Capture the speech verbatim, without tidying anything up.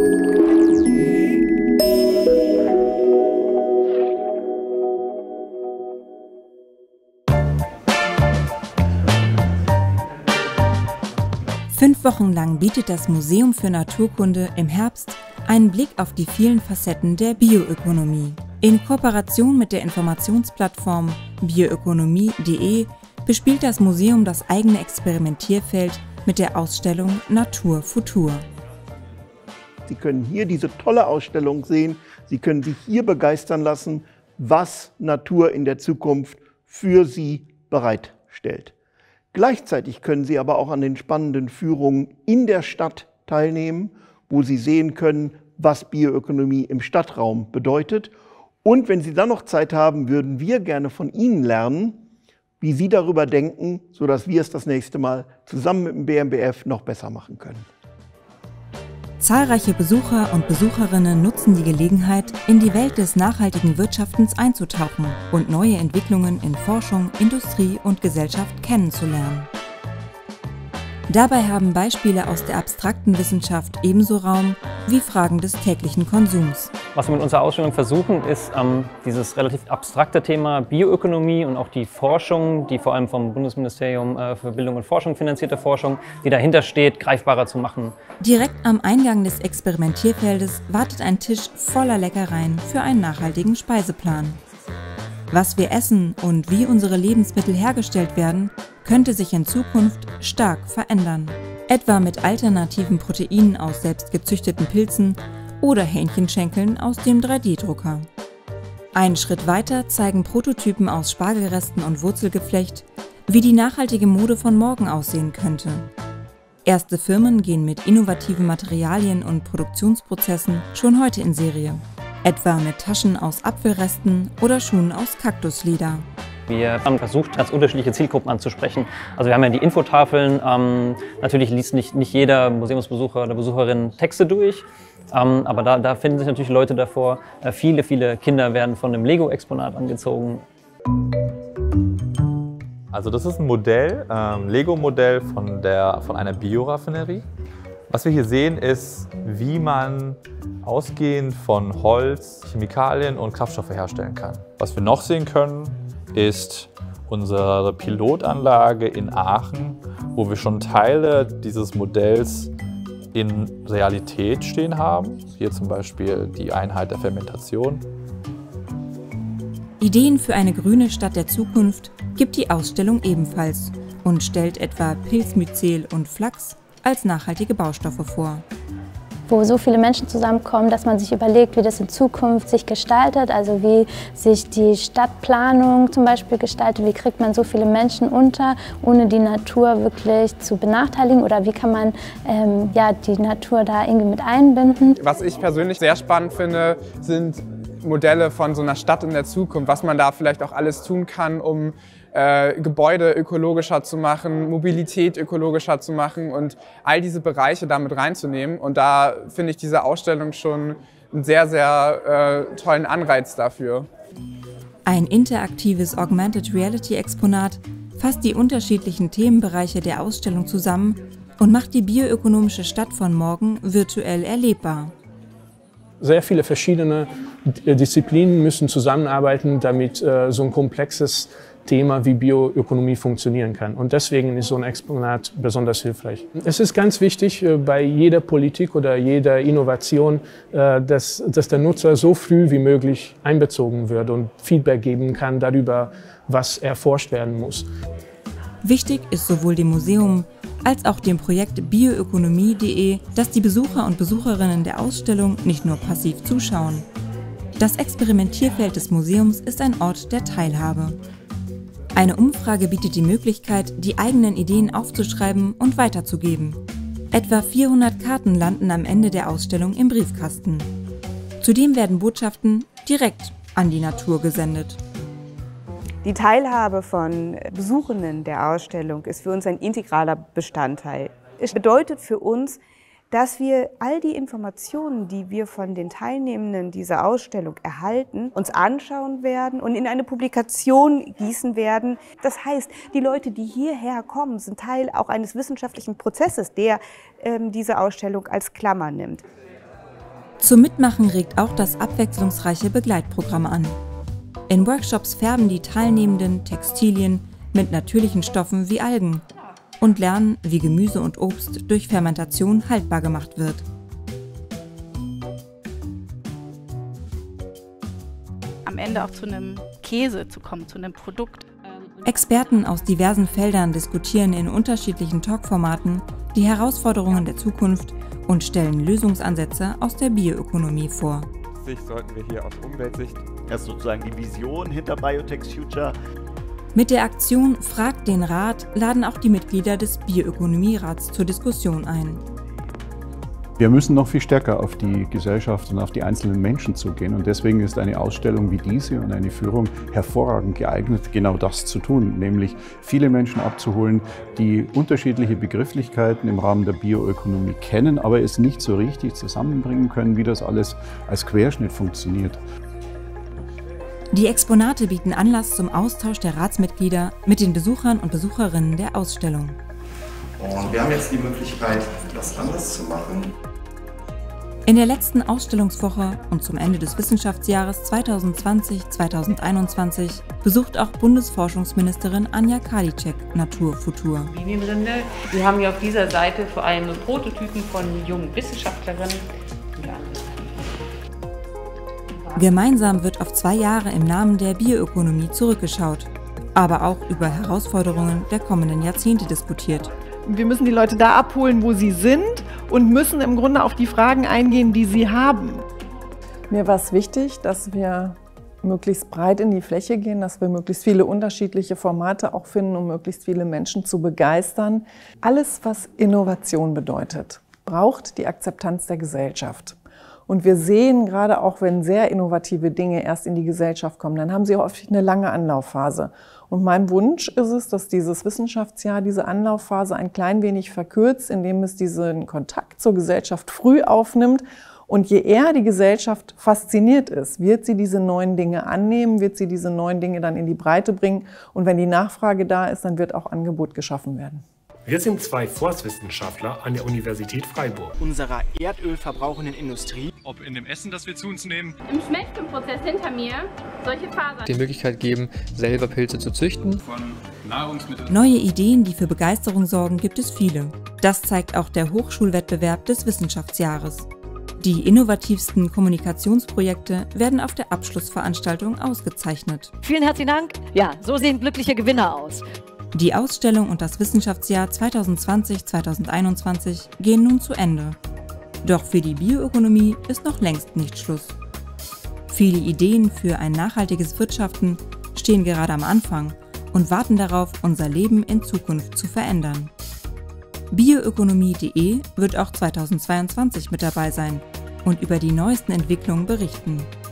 Fünf Wochen lang bietet das Museum für Naturkunde im Herbst einen Blick auf die vielen Facetten der Bioökonomie. In Kooperation mit der Informationsplattform bioökonomie punkt de bespielt das Museum das eigene Experimentierfeld mit der Ausstellung Natur Futur. Sie können hier diese tolle Ausstellung sehen. Sie können sich hier begeistern lassen, was Natur in der Zukunft für Sie bereitstellt. Gleichzeitig können Sie aber auch an den spannenden Führungen in der Stadt teilnehmen, wo Sie sehen können, was Bioökonomie im Stadtraum bedeutet. Und wenn Sie dann noch Zeit haben, würden wir gerne von Ihnen lernen, wie Sie darüber denken, sodass wir es das nächste Mal zusammen mit dem B M B F noch besser machen können. Zahlreiche Besucher und Besucherinnen nutzen die Gelegenheit, in die Welt des nachhaltigen Wirtschaftens einzutauchen und neue Entwicklungen in Forschung, Industrie und Gesellschaft kennenzulernen. Dabei haben Beispiele aus der abstrakten Wissenschaft ebenso Raum wie Fragen des täglichen Konsums. Was wir mit unserer Ausstellung versuchen, ist ähm, dieses relativ abstrakte Thema Bioökonomie und auch die Forschung, die vor allem vom Bundesministerium äh, für Bildung und Forschung finanzierte Forschung, die dahinter steht, greifbarer zu machen. Direkt am Eingang des Experimentierfeldes wartet ein Tisch voller Leckereien für einen nachhaltigen Speiseplan. Was wir essen und wie unsere Lebensmittel hergestellt werden, könnte sich in Zukunft stark verändern. Etwa mit alternativen Proteinen aus selbst gezüchteten Pilzen oder Hähnchenschenkeln aus dem drei D Drucker. Einen Schritt weiter zeigen Prototypen aus Spargelresten und Wurzelgeflecht, wie die nachhaltige Mode von morgen aussehen könnte. Erste Firmen gehen mit innovativen Materialien und Produktionsprozessen schon heute in Serie, etwa mit Taschen aus Apfelresten oder Schuhen aus Kaktusleder. Wir haben versucht, ganz unterschiedliche Zielgruppen anzusprechen. Also wir haben ja die Infotafeln. Ähm, natürlich liest nicht, nicht jeder Museumsbesucher oder Besucherin Texte durch. Ähm, aber da, da finden sich natürlich Leute davor. Äh, viele, viele Kinder werden von einem Lego-Exponat angezogen. Also das ist ein Modell, ähm, Lego-Modell von, der, von einer Bioraffinerie. Was wir hier sehen, ist, wie man ausgehend von Holz, Chemikalien und Kraftstoffe herstellen kann. Was wir noch sehen können, ist unsere Pilotanlage in Aachen, wo wir schon Teile dieses Modells in Realität stehen haben. Hier zum Beispiel die Einheit der Fermentation. Ideen für eine grüne Stadt der Zukunft gibt die Ausstellung ebenfalls und stellt etwa Pilzmyzel und Flachs als nachhaltige Baustoffe vor. Wo so viele Menschen zusammenkommen, dass man sich überlegt, wie das in Zukunft sich gestaltet, also wie sich die Stadtplanung zum Beispiel gestaltet, wie kriegt man so viele Menschen unter, ohne die Natur wirklich zu benachteiligen, oder wie kann man ähm, ja, die Natur da irgendwie mit einbinden. Was ich persönlich sehr spannend finde, sind Modelle von so einer Stadt in der Zukunft, was man da vielleicht auch alles tun kann, um Äh, Gebäude ökologischer zu machen, Mobilität ökologischer zu machen und all diese Bereiche damit reinzunehmen. Und da finde ich diese Ausstellung schon einen sehr, sehr äh, tollen Anreiz dafür. Ein interaktives Augmented Reality Exponat fasst die unterschiedlichen Themenbereiche der Ausstellung zusammen und macht die bioökonomische Stadt von morgen virtuell erlebbar. Sehr viele verschiedene Disziplinen müssen zusammenarbeiten, damit äh, so ein komplexes Thema wie Bioökonomie funktionieren kann. Und deswegen ist so ein Exponat besonders hilfreich. Es ist ganz wichtig äh, bei jeder Politik oder jeder Innovation, äh, dass, dass der Nutzer so früh wie möglich einbezogen wird und Feedback geben kann darüber, was erforscht werden muss. Wichtig ist sowohl dem Museum als auch dem Projekt bioökonomie punkt de, dass die Besucher und Besucherinnen der Ausstellung nicht nur passiv zuschauen. Das Experimentierfeld des Museums ist ein Ort der Teilhabe. Eine Umfrage bietet die Möglichkeit, die eigenen Ideen aufzuschreiben und weiterzugeben. Etwa vierhundert Karten landen am Ende der Ausstellung im Briefkasten. Zudem werden Botschaften direkt an die Natur gesendet. Die Teilhabe von Besuchenden der Ausstellung ist für uns ein integraler Bestandteil. Es bedeutet für uns, dass wir all die Informationen, die wir von den Teilnehmenden dieser Ausstellung erhalten, uns anschauen werden und in eine Publikation gießen werden. Das heißt, die Leute, die hierher kommen, sind Teil auch eines wissenschaftlichen Prozesses, der ähm, diese Ausstellung als Klammer nimmt. Zum Mitmachen regt auch das abwechslungsreiche Begleitprogramm an. In Workshops färben die Teilnehmenden Textilien mit natürlichen Stoffen wie Algen und lernen, wie Gemüse und Obst durch Fermentation haltbar gemacht wird. Am Ende auch zu einem Käse zu kommen, zu einem Produkt. Experten aus diversen Feldern diskutieren in unterschiedlichen Talkformaten die Herausforderungen der Zukunft und stellen Lösungsansätze aus der Bioökonomie vor. Sollten wir hier aus Umweltsicht. Das ist sozusagen die Vision hinter Biotech's Future. Mit der Aktion Fragt den Rat laden auch die Mitglieder des Bioökonomierats zur Diskussion ein. Wir müssen noch viel stärker auf die Gesellschaft und auf die einzelnen Menschen zugehen. Und deswegen ist eine Ausstellung wie diese und eine Führung hervorragend geeignet, genau das zu tun, nämlich viele Menschen abzuholen, die unterschiedliche Begrifflichkeiten im Rahmen der Bioökonomie kennen, aber es nicht so richtig zusammenbringen können, wie das alles als Querschnitt funktioniert. Die Exponate bieten Anlass zum Austausch der Ratsmitglieder mit den Besuchern und Besucherinnen der Ausstellung. Und wir haben jetzt die Möglichkeit, das anders zu machen. In der letzten Ausstellungswoche und zum Ende des Wissenschaftsjahres zweitausendzwanzig zweitausendeinundzwanzig besucht auch Bundesforschungsministerin Anja Karliczek Naturfutur. Linienrinde. Wir haben hier auf dieser Seite vor allem Prototypen von jungen Wissenschaftlerinnen. Gemeinsam wird auf zwei Jahre im Namen der Bioökonomie zurückgeschaut, aber auch über Herausforderungen der kommenden Jahrzehnte diskutiert. Wir müssen die Leute da abholen, wo sie sind und müssen im Grunde auf die Fragen eingehen, die sie haben. Mir war es wichtig, dass wir möglichst breit in die Fläche gehen, dass wir möglichst viele unterschiedliche Formate auch finden, um möglichst viele Menschen zu begeistern. Alles, was Innovation bedeutet, braucht die Akzeptanz der Gesellschaft. Und wir sehen gerade auch, wenn sehr innovative Dinge erst in die Gesellschaft kommen, dann haben sie häufig eine lange Anlaufphase. Und mein Wunsch ist es, dass dieses Wissenschaftsjahr diese Anlaufphase ein klein wenig verkürzt, indem es diesen Kontakt zur Gesellschaft früh aufnimmt. Und je eher die Gesellschaft fasziniert ist, wird sie diese neuen Dinge annehmen, wird sie diese neuen Dinge dann in die Breite bringen. Und wenn die Nachfrage da ist, dann wird auch Angebot geschaffen werden. Wir sind zwei Forstwissenschaftler an der Universität Freiburg. Unserer erdölverbrauchenden Industrie, ob in dem Essen, das wir zu uns nehmen, im Schmelzprozess hinter mir solche Fasern die Möglichkeit geben, selber Pilze zu züchten. Von Nahrungsmitteln. Neue Ideen, die für Begeisterung sorgen, gibt es viele. Das zeigt auch der Hochschulwettbewerb des Wissenschaftsjahres. Die innovativsten Kommunikationsprojekte werden auf der Abschlussveranstaltung ausgezeichnet. Vielen herzlichen Dank. Ja, so sehen glückliche Gewinner aus. Die Ausstellung und das Wissenschaftsjahr zweitausendzwanzig zweitausendeinundzwanzig gehen nun zu Ende. Doch für die Bioökonomie ist noch längst nicht Schluss. Viele Ideen für ein nachhaltiges Wirtschaften stehen gerade am Anfang und warten darauf, unser Leben in Zukunft zu verändern. bioökonomie punkt de wird auch zweitausendzweiundzwanzig mit dabei sein und über die neuesten Entwicklungen berichten.